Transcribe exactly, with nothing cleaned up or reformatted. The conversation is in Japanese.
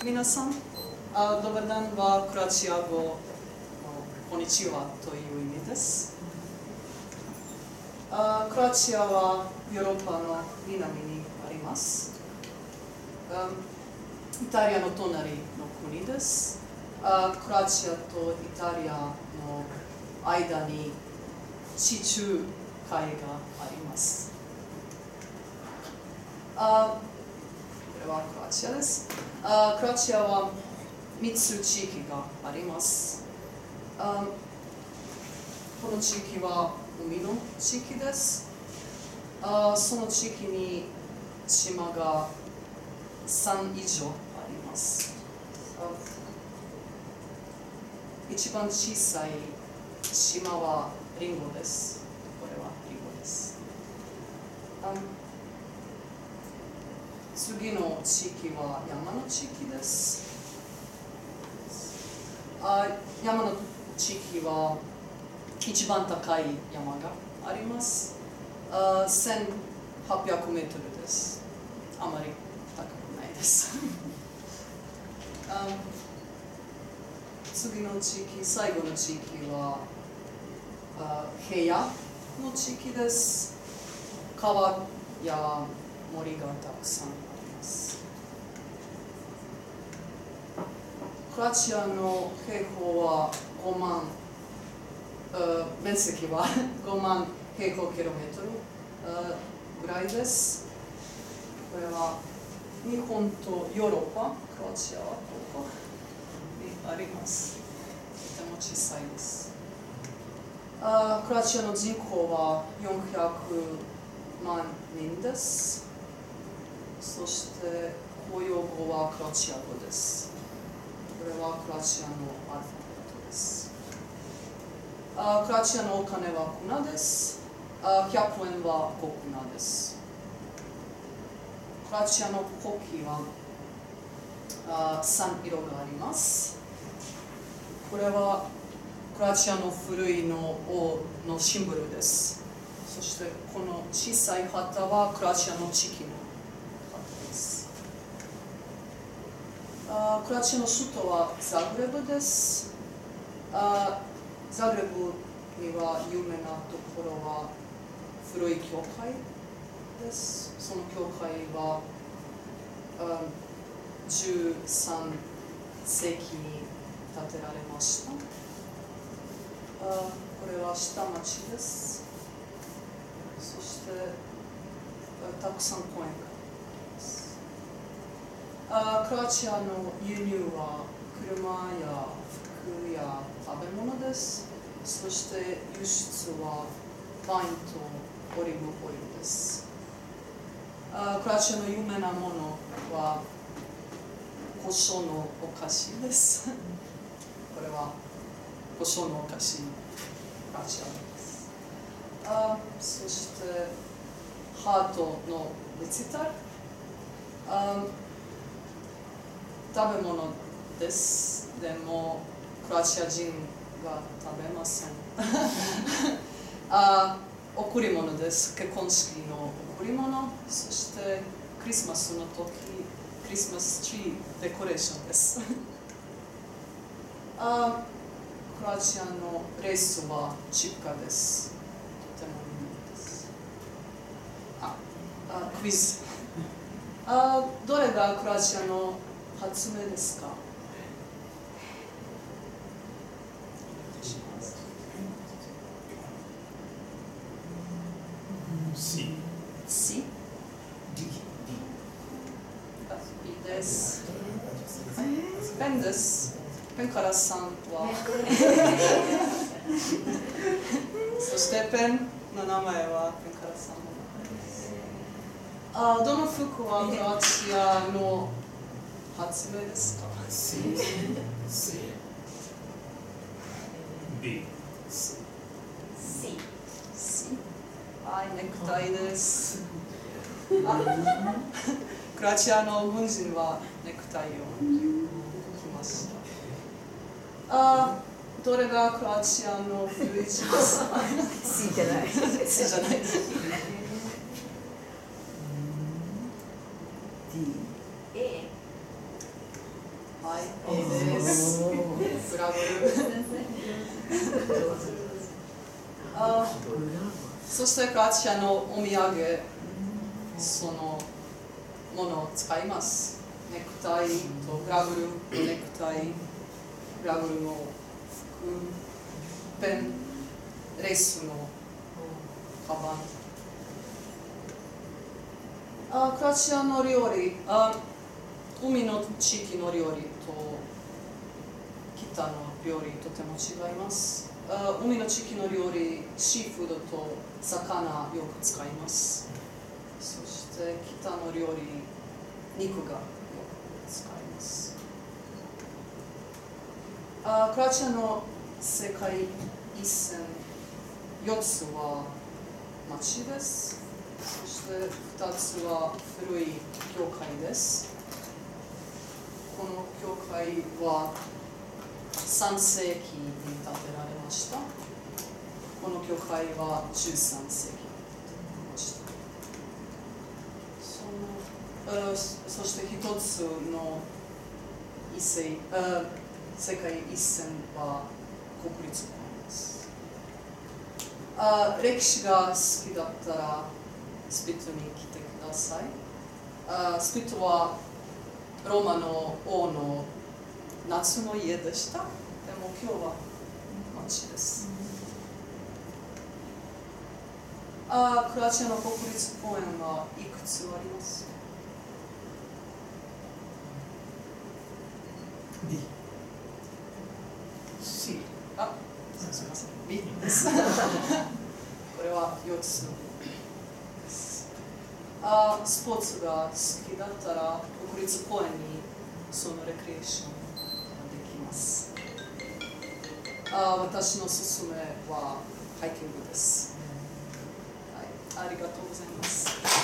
皆さん、あドバダンはクロアチア語のこんにちはという意味です。あクロアチアはヨーロッパの南にあります。あイタリアの隣の国です。あクロアチアとイタリアの間に地中海があります。あこれはクロアチアです。あクロアチアはみっつ地域があります。あこの地域は海の地域です。あその地域に島がさん以上あります。一番小さい島はリンゴです。これはリンゴです。あ次の地域は山の地域です。あ山の地域は一番高い山があります。あせんはっぴゃくメートルです。あまり高くないです。あ次の地域、最後の地域はあ平野の地域です。川や森がたくさんあります。クロアチアの平方はごまん、面積はごまん平方キロメートルぐらいです。これは日本とヨーロッパ、クロアチアはここにあります。とても小さいです。あクロアチアの人口はよんひゃくまんにんです。そして公用語はクロアチア語です。これはクロアチアのアルファベットです。あクロアチアのお金はクナです。あひゃくえんはごクナです。クロアチアの国旗はあさん色があります。これはクロアチアの古いの王のシンボルです。そしてこの小さい旗はクロアチアの地域の旗です。あクロアチアの首都はザグレブです。あザグレブには有名なところは古い教会です。その教会はじゅうさんせいきに建てられました。あこれは下町です。そしてたくさん公園があります。あクロアチアの輸入は車や服や食べ物です。そして輸出はワインとオリーブオイルです。あクロアチアの有名なものは胡椒のお菓子です。これは胡椒のお菓子、クロアチアです。あそしてハートのリツィタル。あ食べ物です。でもクロアチア人は食べません。あ贈り物です。結婚式の贈り物。そしてクリスマスの時、クリスマスツリーデコレーションです。あクロアチアのレースはチッカです。とても有名です。ああクイズ。あどれがクロアチアの発明ですか？ C。 C。 D。D。 いいです。ペンです。ペンからさんは。そしてペンの名前はペンからさんの名前です。あどの服はクロアチアの発明ですか？ C。C。B。 C。 C。はい、ネクタイです。あクロアチアの軍人はネクタイを着ました。あどれがクロアチアの古い地ですか？ C じゃない。 C じゃない。 D。A。 はい、A です。ブラブル。あ、そしてクロアチアのお土産、そのものを使います。ネクタイとグラブルのネクタイ、グラブルの服、ペン、レースのカバン。あ、クロアチアの料理、あ、海の地域の料理と北の料理とても違います。あ、海の地域の料理、シーフードと魚よく使います。そして北の料理、肉がよく使います。あ、クロアチアの世界遺産よっつは町です。そしてふたつは古い教会です。この教会はさんせいきに建てられました。この教会はじゅうさんせいきに建てられました。その、そして一つの異世、世界遺産は国立公園です。あ、歴史が好きだったらスピットに来てください。あ、スピットはローマの王の夏の家でした。でも今日は町です。あ、クロアチアの国立公園はいくつあります？ B。C。 あ、すみません。B です。これはよっつです。あ、スポーツが好きだったら国立公園にそのレクリエーションができます。あ、私のすすめはハイキングです。はい、ありがとうございます。